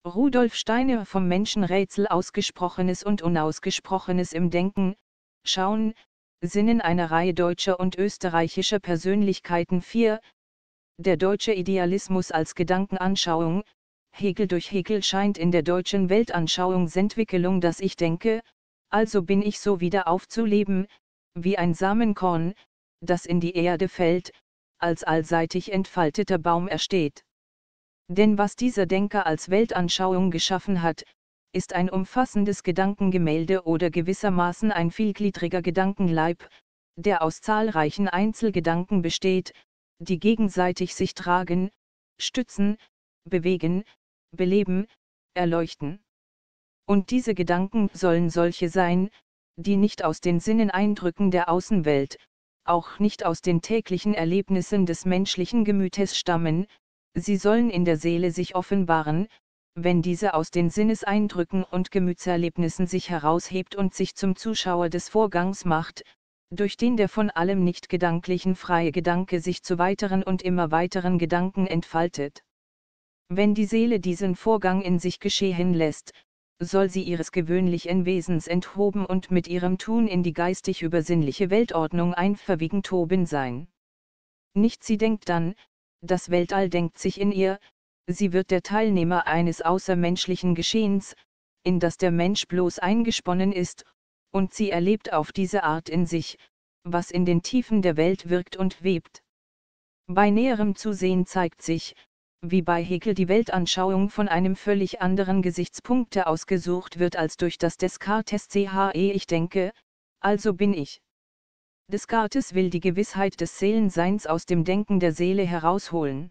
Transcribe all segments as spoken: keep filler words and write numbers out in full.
Rudolf Steiner vom Menschenrätsel Ausgesprochenes und Unausgesprochenes im Denken, Schauen, Sinnen einer Reihe deutscher und österreichischer Persönlichkeiten vier. Der deutsche Idealismus als Gedankenanschauung, Hegel. Durch Hegel scheint in der deutschen Weltanschauungsentwicklung das Ich denke, also bin ich so wieder aufzuleben, wie ein Samenkorn, das in die Erde fällt, als allseitig entfalteter Baum ersteht. Denn was dieser Denker als Weltanschauung geschaffen hat, ist ein umfassendes Gedankengemälde oder gewissermaßen ein vielgliedriger Gedankenleib, der aus zahlreichen Einzelgedanken besteht, die gegenseitig sich tragen, stützen, bewegen, beleben, erleuchten. Und diese Gedanken sollen solche sein, die nicht aus den Sinneneindrücken der Außenwelt, auch nicht aus den täglichen Erlebnissen des menschlichen Gemütes stammen, sie sollen in der Seele sich offenbaren, wenn diese aus den Sinneseindrücken und Gemütserlebnissen sich heraushebt und sich zum Zuschauer des Vorgangs macht, durch den der von allem nicht gedanklichen freie Gedanke sich zu weiteren und immer weiteren Gedanken entfaltet. Wenn die Seele diesen Vorgang in sich geschehen lässt, soll sie ihres gewöhnlichen Wesens enthoben und mit ihrem Tun in die geistig-übersinnliche Weltordnung einverwiegen toben sein. Nicht sie denkt dann, das Weltall denkt sich in ihr, sie wird der Teilnehmer eines außermenschlichen Geschehens, in das der Mensch bloß eingesponnen ist, und sie erlebt auf diese Art in sich, was in den Tiefen der Welt wirkt und webt. Bei näherem Zusehen zeigt sich, wie bei Hegel die Weltanschauung von einem völlig anderen Gesichtspunkte ausgesucht wird als durch das Descartes-che Ich denke, also bin ich. Descartes will die Gewissheit des Seelenseins aus dem Denken der Seele herausholen.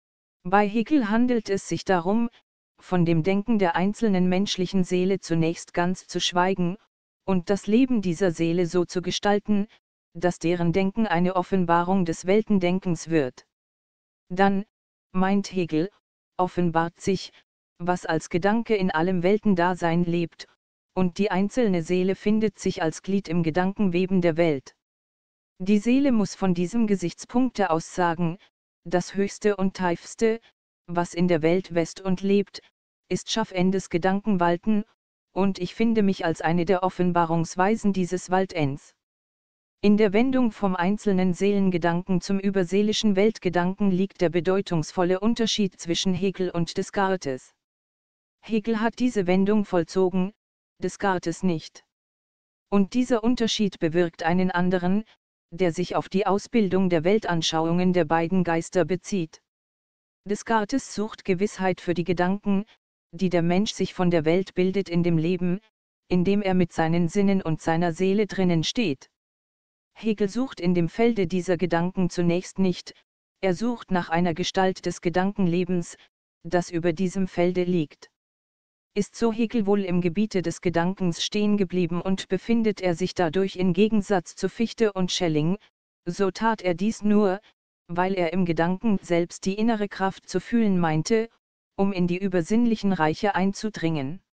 Bei Hegel handelt es sich darum, von dem Denken der einzelnen menschlichen Seele zunächst ganz zu schweigen, und das Leben dieser Seele so zu gestalten, dass deren Denken eine Offenbarung des Weltendenkens wird. Dann, meint Hegel, offenbart sich, was als Gedanke in allem Weltendasein lebt, und die einzelne Seele findet sich als Glied im Gedankenweben der Welt. Die Seele muss von diesem Gesichtspunkte aus sagen, das Höchste und Tiefste, was in der Welt wächst und lebt, ist schaffendes Gedankenwalten, und ich finde mich als eine der Offenbarungsweisen dieses Waltens. In der Wendung vom einzelnen Seelengedanken zum überseelischen Weltgedanken liegt der bedeutungsvolle Unterschied zwischen Hegel und Descartes. Hegel hat diese Wendung vollzogen, Descartes nicht. Und dieser Unterschied bewirkt einen anderen, der sich auf die Ausbildung der Weltanschauungen der beiden Geister bezieht. Descartes sucht Gewissheit für die Gedanken, die der Mensch sich von der Welt bildet in dem Leben, in dem er mit seinen Sinnen und seiner Seele drinnen steht. Hegel sucht in dem Felde dieser Gedanken zunächst nicht, er sucht nach einer Gestalt des Gedankenlebens, das über diesem Felde liegt. Ist so Hegel wohl im Gebiete des Gedankens stehen geblieben und befindet er sich dadurch im Gegensatz zu Fichte und Schelling, so tat er dies nur, weil er im Gedanken selbst die innere Kraft zu fühlen meinte, um in die übersinnlichen Reiche einzudringen.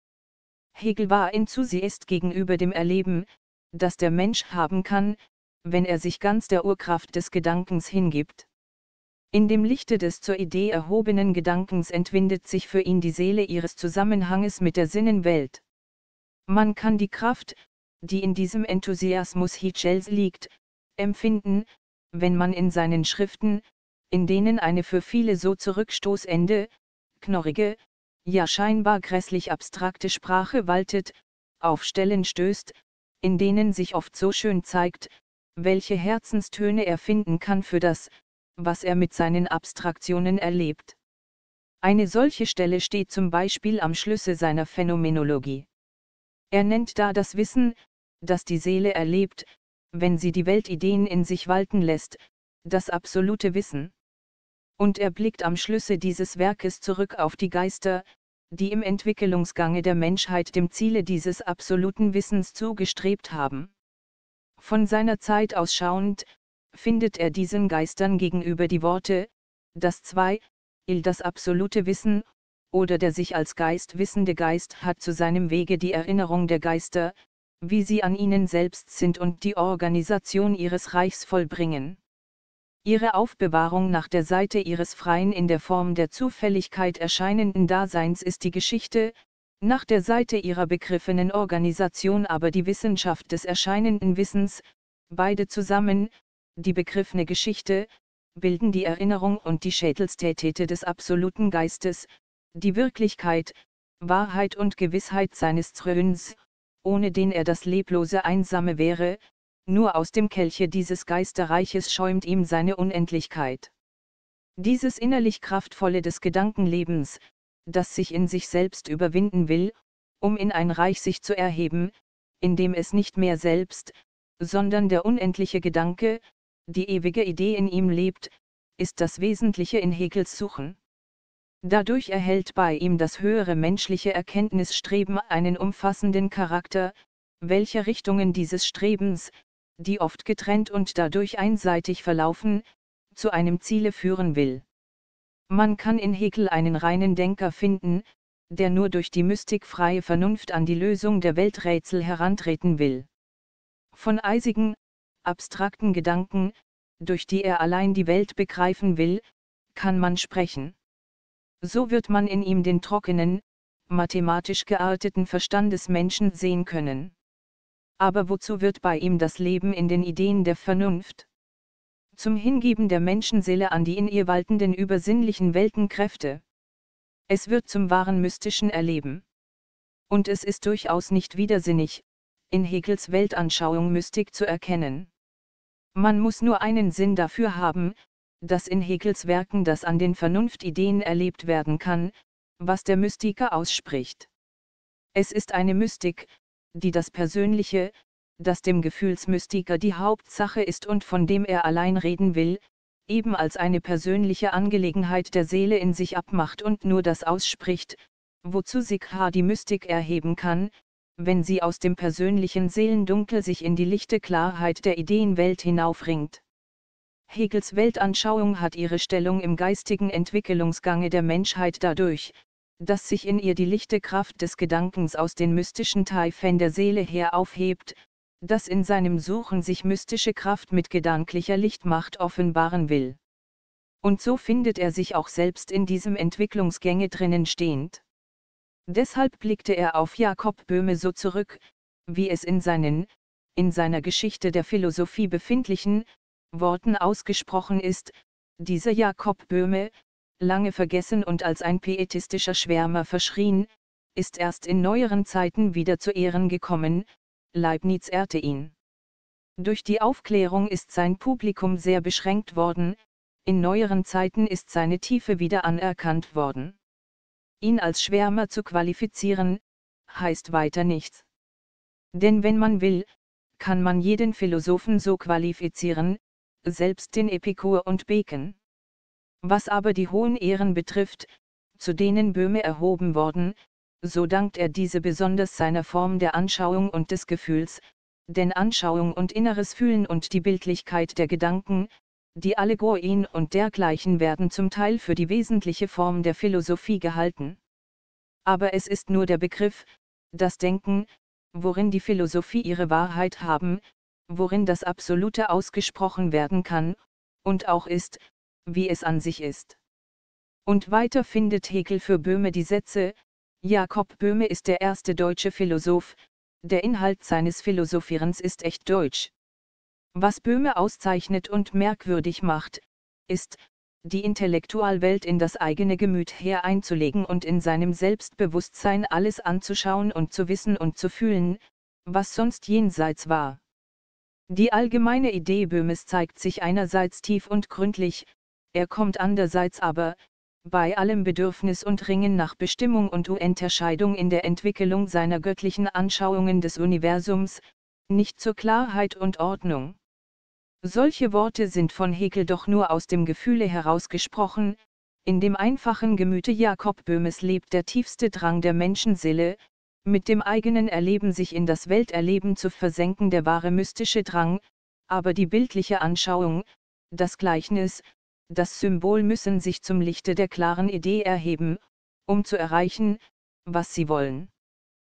Hegel war Enthusiast gegenüber dem Erleben, das der Mensch haben kann, wenn er sich ganz der Urkraft des Gedankens hingibt. In dem Lichte des zur Idee erhobenen Gedankens entwindet sich für ihn die Seele ihres Zusammenhanges mit der Sinnenwelt. Man kann die Kraft, die in diesem Enthusiasmus Hegels liegt, empfinden, wenn man in seinen Schriften, in denen eine für viele so zurückstoßende, knorrige, ja scheinbar grässlich abstrakte Sprache waltet, auf Stellen stößt, in denen sich oft so schön zeigt, welche Herzenstöne er finden kann für das, was er mit seinen Abstraktionen erlebt. Eine solche Stelle steht zum Beispiel am Schlusse seiner Phänomenologie. Er nennt da das Wissen, das die Seele erlebt, wenn sie die Weltideen in sich walten lässt, das absolute Wissen. Und er blickt am Schlusse dieses Werkes zurück auf die Geister, die im Entwicklungsgange der Menschheit dem Ziele dieses absoluten Wissens zugestrebt haben. Von seiner Zeit aus schauend, findet er diesen Geistern gegenüber die Worte, das Zwei, il das absolute Wissen, oder der sich als Geist wissende Geist hat zu seinem Wege die Erinnerung der Geister, wie sie an ihnen selbst sind und die Organisation ihres Reichs vollbringen. ihre Aufbewahrung nach der Seite ihres freien in der Form der Zufälligkeit erscheinenden Daseins ist die Geschichte, nach der Seite ihrer begriffenen Organisation aber die Wissenschaft des erscheinenden Wissens, beide zusammen, die begriffene Geschichte, bilden die Erinnerung und die Schädelstätete des absoluten Geistes, die Wirklichkeit, Wahrheit und Gewissheit seines Thröns, ohne den er das leblose Einsame wäre, nur aus dem Kelche dieses Geisterreiches schäumt ihm seine Unendlichkeit. Dieses innerlich Kraftvolle des Gedankenlebens, das sich in sich selbst überwinden will, um in ein Reich sich zu erheben, in dem es nicht mehr selbst, sondern der unendliche Gedanke, die ewige Idee in ihm lebt, ist das Wesentliche in Hegels Suchen. Dadurch erhält bei ihm das höhere menschliche Erkenntnisstreben einen umfassenden Charakter, welche Richtungen dieses Strebens, die oft getrennt und dadurch einseitig verlaufen, zu einem Ziele führen will. Man kann in Hegel einen reinen Denker finden, der nur durch die mystikfreie Vernunft an die Lösung der Welträtsel herantreten will. Von eisigen, abstrakten Gedanken, durch die er allein die Welt begreifen will, kann man sprechen. So wird man in ihm den trockenen, mathematisch gearteten Verstand des Menschen sehen können. Aber wozu wird bei ihm das Leben in den Ideen der Vernunft? Zum Hingeben der Menschenseele an die in ihr waltenden übersinnlichen Weltenkräfte. Es wird zum wahren mystischen Erleben. Und es ist durchaus nicht widersinnig, in Hegels Weltanschauung Mystik zu erkennen. Man muss nur einen Sinn dafür haben, dass in Hegels Werken das an den Vernunftideen erlebt werden kann, was der Mystiker ausspricht. Es ist eine Mystik, die das Persönliche, das dem Gefühlsmystiker die Hauptsache ist und von dem er allein reden will, eben als eine persönliche Angelegenheit der Seele in sich abmacht und nur das ausspricht, wozu sich die Mystik erheben kann, wenn sie aus dem persönlichen Seelendunkel sich in die lichte Klarheit der Ideenwelt hinaufringt. Hegels Weltanschauung hat ihre Stellung im geistigen Entwicklungsgange der Menschheit dadurch, dass sich in ihr die lichte Kraft des Gedankens aus den mystischen Tiefen der Seele her aufhebt, dass in seinem Suchen sich mystische Kraft mit gedanklicher Lichtmacht offenbaren will. Und so findet er sich auch selbst in diesem Entwicklungsgänge drinnen stehend. Deshalb blickte er auf Jakob Böhme so zurück, wie es in seinen, in seiner Geschichte der Philosophie befindlichen, Worten ausgesprochen ist: Dieser Jakob Böhme, lange vergessen und als ein pietistischer Schwärmer verschrien, ist erst in neueren Zeiten wieder zu Ehren gekommen. Leibniz ehrte ihn. Durch die Aufklärung ist sein Publikum sehr beschränkt worden, in neueren Zeiten ist seine Tiefe wieder anerkannt worden. Ihn als Schwärmer zu qualifizieren, heißt weiter nichts. Denn wenn man will, kann man jeden Philosophen so qualifizieren, selbst den Epikur und Bacon. Was aber die hohen Ehren betrifft, zu denen Böhme erhoben worden, so dankt er diese besonders seiner Form der Anschauung und des Gefühls, denn Anschauung und inneres Fühlen und die Bildlichkeit der Gedanken, die Allegorien und dergleichen werden zum Teil für die wesentliche Form der Philosophie gehalten. Aber es ist nur der Begriff, das Denken, worin die Philosophie ihre Wahrheit haben, worin das Absolute ausgesprochen werden kann, und auch ist, wie es an sich ist. Und weiter findet Hegel für Böhme die Sätze: Jakob Böhme ist der erste deutsche Philosoph, der Inhalt seines Philosophierens ist echt deutsch. Was Böhme auszeichnet und merkwürdig macht, ist, die Intellektualwelt in das eigene Gemüt her einzulegen und in seinem Selbstbewusstsein alles anzuschauen und zu wissen und zu fühlen, was sonst jenseits war. Die allgemeine Idee Böhmes zeigt sich einerseits tief und gründlich, er kommt andererseits aber, bei allem Bedürfnis und Ringen nach Bestimmung und Unterscheidung in der Entwicklung seiner göttlichen Anschauungen des Universums, nicht zur Klarheit und Ordnung. Solche Worte sind von Hegel doch nur aus dem Gefühle herausgesprochen. In dem einfachen Gemüte Jakob Böhmes lebt der tiefste Drang der Menschenseele, mit dem eigenen Erleben sich in das Welterleben zu versenken, der wahre mystische Drang, aber die bildliche Anschauung, das Gleichnis, das Symbol müssen sich zum Lichte der klaren Idee erheben, um zu erreichen, was sie wollen.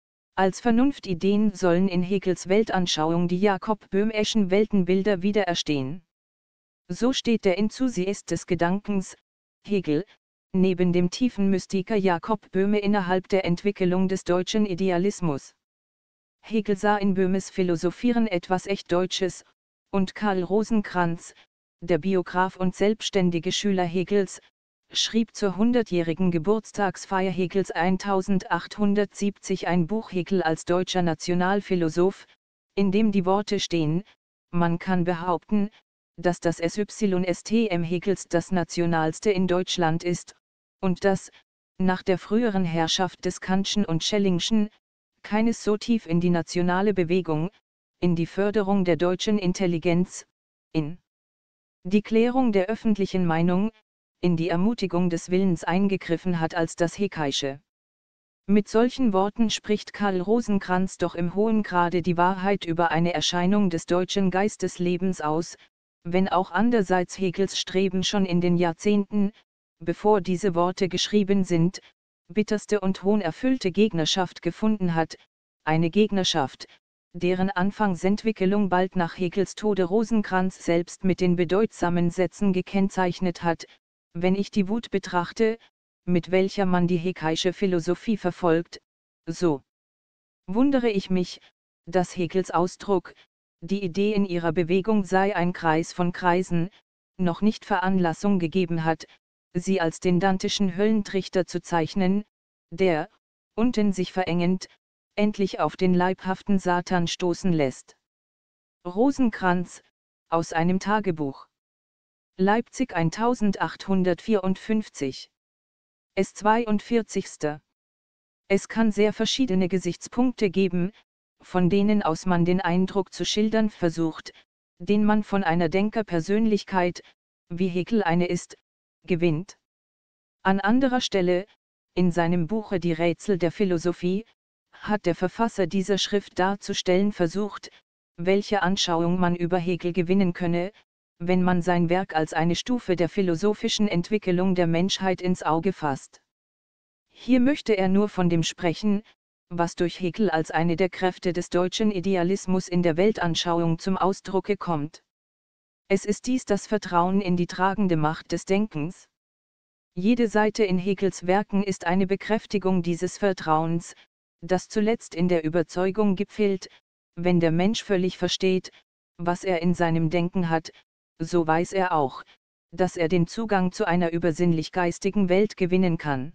Als Vernunftideen sollen in Hegels Weltanschauung die Jakob Böhmeschen Weltenbilder wieder erstehen. So steht der Enthusiast des Gedankens, Hegel, neben dem tiefen Mystiker Jakob Böhme innerhalb der Entwicklung des deutschen Idealismus. Hegel sah in Böhmes Philosophieren etwas echt Deutsches, und Karl Rosenkranz, der Biograf und selbstständige Schüler Hegels, schrieb zur hundertjährigen Geburtstagsfeier Hegels achtzehnhundertsiebzig ein Buch Hegel als deutscher Nationalphilosoph, in dem die Worte stehen: Man kann behaupten, dass das S Y S T M Hegels das nationalste in Deutschland ist, und dass, nach der früheren Herrschaft des Kantschen und Schellingschen, keines so tief in die nationale Bewegung, in die Förderung der deutschen Intelligenz, in die Klärung der öffentlichen Meinung, in die Ermutigung des Willens eingegriffen hat als das Hegeische. Mit solchen Worten spricht Karl Rosenkranz doch im hohen Grade die Wahrheit über eine Erscheinung des deutschen Geisteslebens aus, wenn auch andererseits Hegels Streben schon in den Jahrzehnten, bevor diese Worte geschrieben sind, bitterste und hohnerfüllte Gegnerschaft gefunden hat, eine Gegnerschaft, deren Anfangsentwicklung bald nach Hegels Tode Rosenkranz selbst mit den bedeutsamen Sätzen gekennzeichnet hat: Wenn ich die Wut betrachte, mit welcher man die hegeische Philosophie verfolgt, so wundere ich mich, dass Hegels Ausdruck, die Idee in ihrer Bewegung sei ein Kreis von Kreisen, noch nicht Veranlassung gegeben hat, sie als den dantischen Höllentrichter zu zeichnen, der, unten sich verengend, endlich auf den leibhaften Satan stoßen lässt. Rosenkranz, aus einem Tagebuch. Leipzig achtzehnhundertvierundfünfzig. S zweiundvierzig. Es kann sehr verschiedene Gesichtspunkte geben, von denen aus man den Eindruck zu schildern versucht, den man von einer Denkerpersönlichkeit, wie Hegel eine ist, gewinnt. An anderer Stelle, in seinem Buche Die Rätsel der Philosophie, hat der Verfasser dieser Schrift darzustellen versucht, welche Anschauung man über Hegel gewinnen könne, wenn man sein Werk als eine Stufe der philosophischen Entwicklung der Menschheit ins Auge fasst. Hier möchte er nur von dem sprechen, was durch Hegel als eine der Kräfte des deutschen Idealismus in der Weltanschauung zum Ausdrucke kommt. Es ist dies das Vertrauen in die tragende Macht des Denkens. Jede Seite in Hegels Werken ist eine Bekräftigung dieses Vertrauens, das zuletzt in der Überzeugung gipfelt: Wenn der Mensch völlig versteht, was er in seinem Denken hat, so weiß er auch, dass er den Zugang zu einer übersinnlich-geistigen Welt gewinnen kann.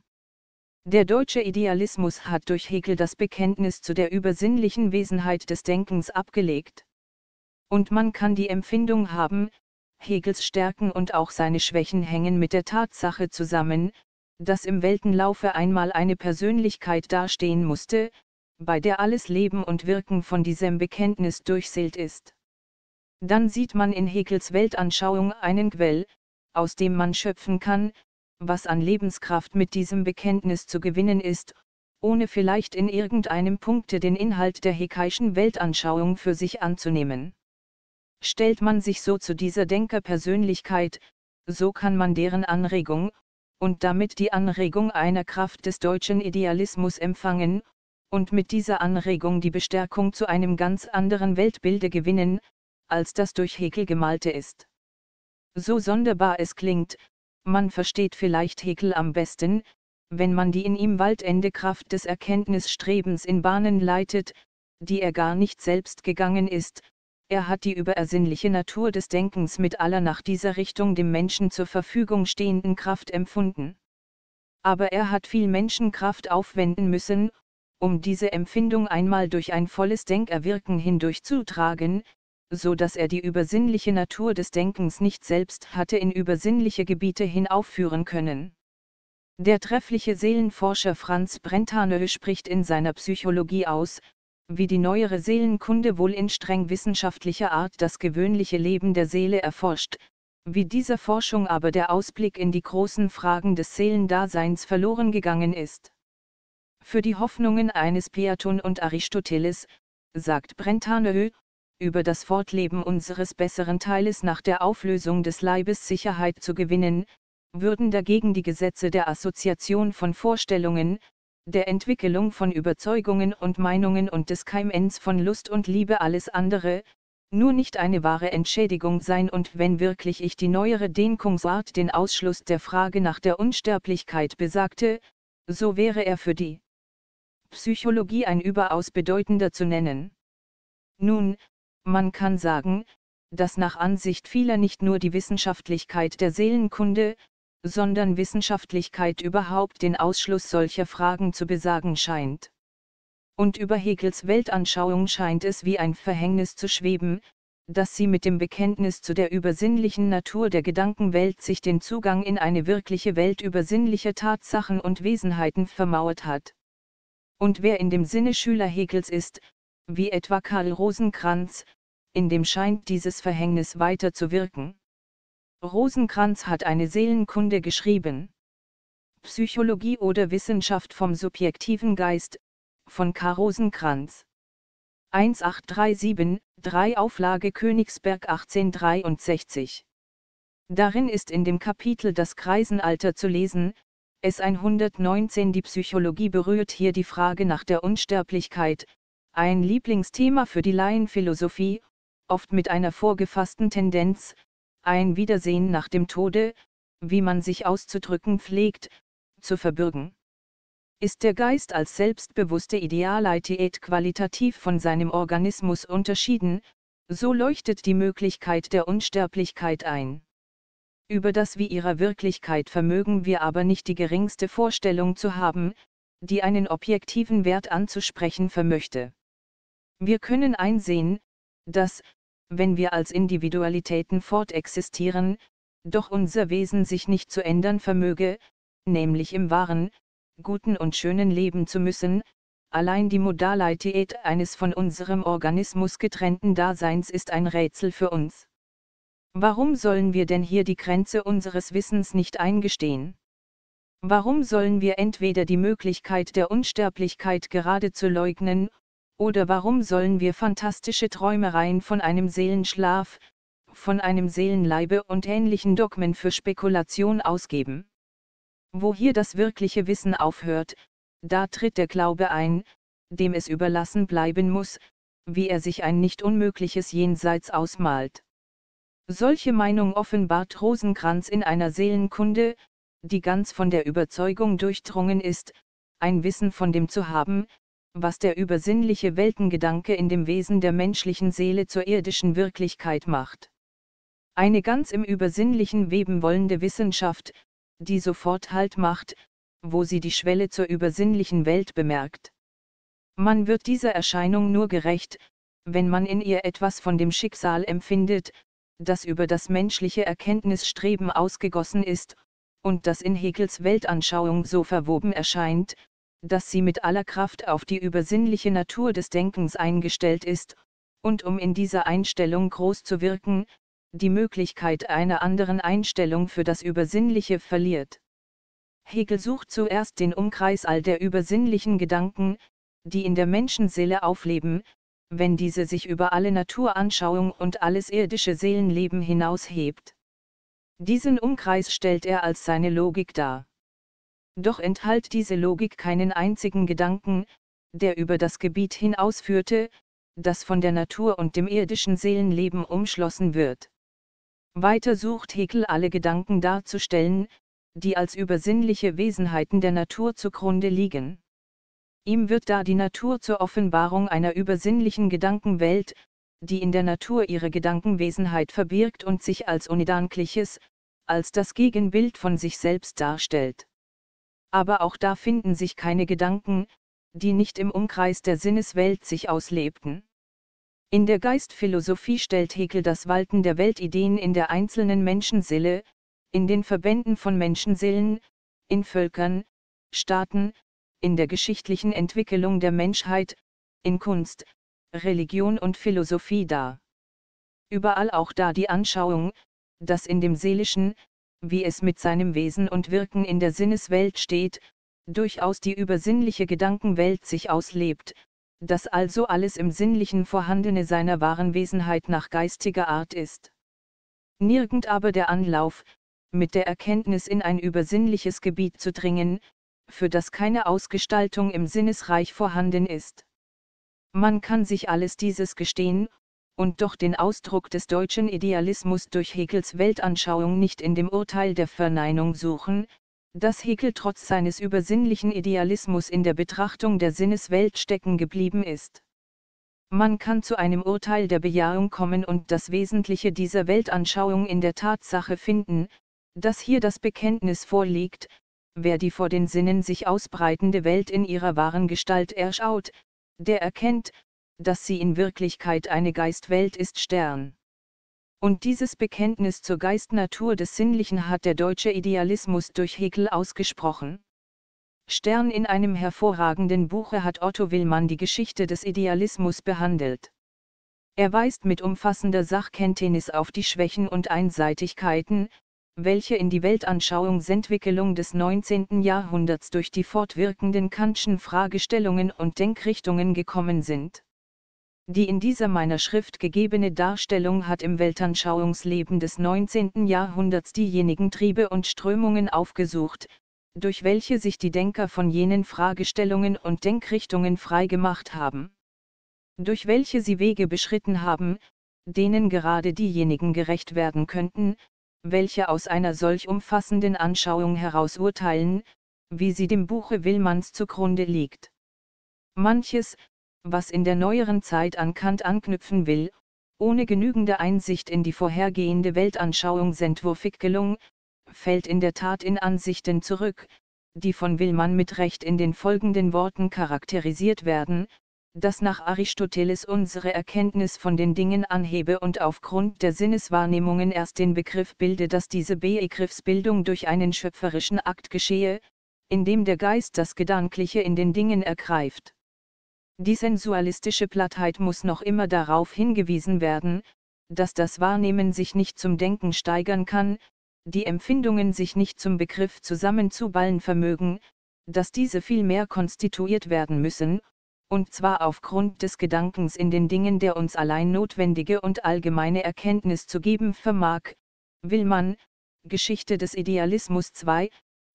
Der deutsche Idealismus hat durch Hegel das Bekenntnis zu der übersinnlichen Wesenheit des Denkens abgelegt. Und man kann die Empfindung haben, Hegels Stärken und auch seine Schwächen hängen mit der Tatsache zusammen, dass im Weltenlaufe einmal eine Persönlichkeit dastehen musste, bei der alles Leben und Wirken von diesem Bekenntnis durchseelt ist. Dann sieht man in Hegels Weltanschauung einen Quell, aus dem man schöpfen kann, was an Lebenskraft mit diesem Bekenntnis zu gewinnen ist, ohne vielleicht in irgendeinem Punkte den Inhalt der hegeischen Weltanschauung für sich anzunehmen. Stellt man sich so zu dieser Denkerpersönlichkeit, so kann man deren Anregung, und damit die Anregung einer Kraft des deutschen Idealismus empfangen, und mit dieser Anregung die Bestärkung zu einem ganz anderen Weltbilde gewinnen, als das durch Hegel gemalte ist. So sonderbar es klingt, man versteht vielleicht Hegel am besten, wenn man die in ihm waltende Kraft des Erkenntnisstrebens in Bahnen leitet, die er gar nicht selbst gegangen ist. Er hat die überersinnliche Natur des Denkens mit aller nach dieser Richtung dem Menschen zur Verfügung stehenden Kraft empfunden. Aber er hat viel Menschenkraft aufwenden müssen, um diese Empfindung einmal durch ein volles Denkerwirken hindurchzutragen, so dass er die übersinnliche Natur des Denkens nicht selbst hatte in übersinnliche Gebiete hin aufführen können. Der treffliche Seelenforscher Franz Brentano spricht in seiner Psychologie aus, wie die neuere Seelenkunde wohl in streng wissenschaftlicher Art das gewöhnliche Leben der Seele erforscht, wie dieser Forschung aber der Ausblick in die großen Fragen des Seelendaseins verloren gegangen ist. Für die Hoffnungen eines Platon und Aristoteles, sagt Brentano, über das Fortleben unseres besseren Teiles nach der Auflösung des Leibes Sicherheit zu gewinnen, würden dagegen die Gesetze der Assoziation von Vorstellungen, der Entwicklung von Überzeugungen und Meinungen und des Keimens von Lust und Liebe alles andere, nur nicht eine wahre Entschädigung sein, und wenn wirklich ich die neuere Denkungsart den Ausschluss der Frage nach der Unsterblichkeit besagte, so wäre er für die Psychologie ein überaus bedeutender zu nennen. Nun, man kann sagen, dass nach Ansicht vieler nicht nur die Wissenschaftlichkeit der Seelenkunde, sondern Wissenschaftlichkeit überhaupt den Ausschluss solcher Fragen zu besagen scheint. Und über Hegels Weltanschauung scheint es wie ein Verhängnis zu schweben, dass sie mit dem Bekenntnis zu der übersinnlichen Natur der Gedankenwelt sich den Zugang in eine wirkliche Welt übersinnlicher Tatsachen und Wesenheiten vermauert hat. Und wer in dem Sinne Schüler Hegels ist, wie etwa Karl Rosenkranz, in dem scheint dieses Verhängnis weiter zu wirken. Rosenkranz hat eine Seelenkunde geschrieben. Psychologie oder Wissenschaft vom subjektiven Geist, von Karl Rosenkranz. achtzehn dreiundsiebzig, Auflage Königsberg achtzehnhundertdreiundsechzig. Darin ist in dem Kapitel Das Kreisenalter zu lesen, S hundertneunzehn. Die Psychologie berührt hier die Frage nach der Unsterblichkeit, ein Lieblingsthema für die Laienphilosophie, oft mit einer vorgefassten Tendenz, ein Wiedersehen nach dem Tode, wie man sich auszudrücken pflegt, zu verbürgen. Ist der Geist als selbstbewusste Idealität qualitativ von seinem Organismus unterschieden, so leuchtet die Möglichkeit der Unsterblichkeit ein. Über das Wie ihrer Wirklichkeit vermögen wir aber nicht die geringste Vorstellung zu haben, die einen objektiven Wert anzusprechen vermöchte. Wir können einsehen, dass, wenn wir als Individualitäten fortexistieren, doch unser Wesen sich nicht zu ändern vermöge, nämlich im wahren, guten und schönen leben zu müssen. Allein die Modalität eines von unserem Organismus getrennten Daseins ist ein Rätsel für uns. Warum sollen wir denn hier die Grenze unseres Wissens nicht eingestehen? Warum sollen wir entweder die Möglichkeit der Unsterblichkeit geradezu leugnen, oder warum sollen wir fantastische Träumereien von einem Seelenschlaf, von einem Seelenleibe und ähnlichen Dogmen für Spekulation ausgeben? Wo hier das wirkliche Wissen aufhört, da tritt der Glaube ein, dem es überlassen bleiben muss, wie er sich ein nicht unmögliches Jenseits ausmalt. Solche Meinung offenbart Rosenkranz in einer Seelenkunde, die ganz von der Überzeugung durchdrungen ist, ein Wissen von dem zu haben, was der übersinnliche Weltengedanke in dem Wesen der menschlichen Seele zur irdischen Wirklichkeit macht. Eine ganz im Übersinnlichen weben wollende Wissenschaft, die sofort Halt macht, wo sie die Schwelle zur übersinnlichen Welt bemerkt. Man wird dieser Erscheinung nur gerecht, wenn man in ihr etwas von dem Schicksal empfindet, das über das menschliche Erkenntnisstreben ausgegossen ist, und das in Hegels Weltanschauung so verwoben erscheint, dass sie mit aller Kraft auf die übersinnliche Natur des Denkens eingestellt ist, und um in dieser Einstellung groß zu wirken, die Möglichkeit einer anderen Einstellung für das Übersinnliche verliert. Hegel sucht zuerst den Umkreis all der übersinnlichen Gedanken, die in der Menschenseele aufleben, wenn diese sich über alle Naturanschauung und alles irdische Seelenleben hinaushebt. Diesen Umkreis stellt er als seine Logik dar. Doch enthält diese Logik keinen einzigen Gedanken, der über das Gebiet hinausführte, das von der Natur und dem irdischen Seelenleben umschlossen wird. Weiter sucht Hegel alle Gedanken darzustellen, die als übersinnliche Wesenheiten der Natur zugrunde liegen. Ihm wird da die Natur zur Offenbarung einer übersinnlichen Gedankenwelt, die in der Natur ihre Gedankenwesenheit verbirgt und sich als Ungedankliches, als das Gegenbild von sich selbst darstellt. Aber auch da finden sich keine Gedanken, die nicht im Umkreis der Sinneswelt sich auslebten. In der Geistphilosophie stellt Hegel das Walten der Weltideen in der einzelnen Menschenseele, in den Verbänden von Menschenseelen, in Völkern, Staaten, in der geschichtlichen Entwicklung der Menschheit, in Kunst, Religion und Philosophie dar. Überall auch da die Anschauung, dass in dem Seelischen, wie es mit seinem Wesen und Wirken in der Sinneswelt steht, durchaus die übersinnliche Gedankenwelt sich auslebt, dass also alles im Sinnlichen Vorhandene seiner wahren Wesenheit nach geistiger Art ist. Nirgend aber der Anlauf, mit der Erkenntnis in ein übersinnliches Gebiet zu dringen, für das keine Ausgestaltung im Sinnesreich vorhanden ist. Man kann sich alles dieses gestehen, und doch den Ausdruck des deutschen Idealismus durch Hegels Weltanschauung nicht in dem Urteil der Verneinung suchen, dass Hegel trotz seines übersinnlichen Idealismus in der Betrachtung der Sinneswelt stecken geblieben ist. Man kann zu einem Urteil der Bejahung kommen und das Wesentliche dieser Weltanschauung in der Tatsache finden, dass hier das Bekenntnis vorliegt: Wer die vor den Sinnen sich ausbreitende Welt in ihrer wahren Gestalt erschaut, der erkennt, dass sie in Wirklichkeit eine Geistwelt ist. Stern. Und dieses Bekenntnis zur Geistnatur des Sinnlichen hat der deutsche Idealismus durch Hegel ausgesprochen. Stern. In einem hervorragenden Buche hat Otto Willmann die Geschichte des Idealismus behandelt. Er weist mit umfassender Sachkenntnis auf die Schwächen und Einseitigkeiten, welche in die Weltanschauungsentwicklung des neunzehnten Jahrhunderts durch die fortwirkenden Kantschen Fragestellungen und Denkrichtungen gekommen sind. Die in dieser meiner Schrift gegebene Darstellung hat im Weltanschauungsleben des neunzehnten Jahrhunderts diejenigen Triebe und Strömungen aufgesucht, durch welche sich die Denker von jenen Fragestellungen und Denkrichtungen frei gemacht haben. Durch welche sie Wege beschritten haben, denen gerade diejenigen gerecht werden könnten, welche aus einer solch umfassenden Anschauung heraus urteilen, wie sie dem Buche Willmanns zugrunde liegt. Manches, was in der neueren Zeit an Kant anknüpfen will, ohne genügende Einsicht in die vorhergehende Weltanschauungsentwurfig gelungen, fällt in der Tat in Ansichten zurück, die von Willmann mit Recht in den folgenden Worten charakterisiert werden, dass nach Aristoteles unsere Erkenntnis von den Dingen anhebe und aufgrund der Sinneswahrnehmungen erst den Begriff bilde, dass diese Begriffsbildung durch einen schöpferischen Akt geschehe, indem der Geist das Gedankliche in den Dingen ergreift. Die sensualistische Plattheit muss noch immer darauf hingewiesen werden, dass das Wahrnehmen sich nicht zum Denken steigern kann, die Empfindungen sich nicht zum Begriff zusammenzuballen vermögen, dass diese vielmehr konstituiert werden müssen, und zwar aufgrund des Gedankens in den Dingen, der uns allein notwendige und allgemeine Erkenntnis zu geben vermag. Willmann, Geschichte des Idealismus zwei,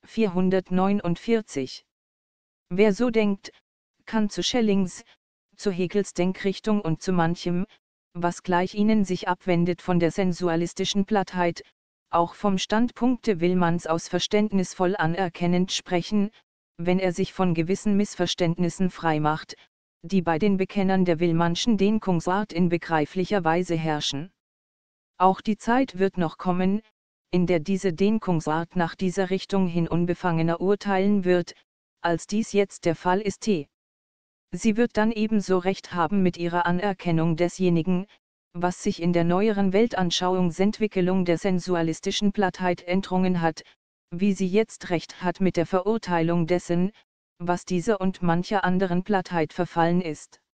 vierhundertneunundvierzig. Wer so denkt, kann zu Schellings, zu Hegels Denkrichtung und zu manchem, was gleich ihnen sich abwendet von der sensualistischen Plattheit, auch vom Standpunkte Willmanns aus verständnisvoll anerkennend sprechen, wenn er sich von gewissen Missverständnissen freimacht, die bei den Bekennern der Willmannschen Denkungsart in begreiflicher Weise herrschen. Auch die Zeit wird noch kommen, in der diese Denkungsart nach dieser Richtung hin unbefangener urteilen wird, als dies jetzt der Fall ist. Sie wird dann ebenso recht haben mit ihrer Anerkennung desjenigen, was sich in der neueren Weltanschauungsentwicklung der sensualistischen Plattheit entrungen hat, wie sie jetzt recht hat mit der Verurteilung dessen, was dieser und mancher anderen Plattheit verfallen ist.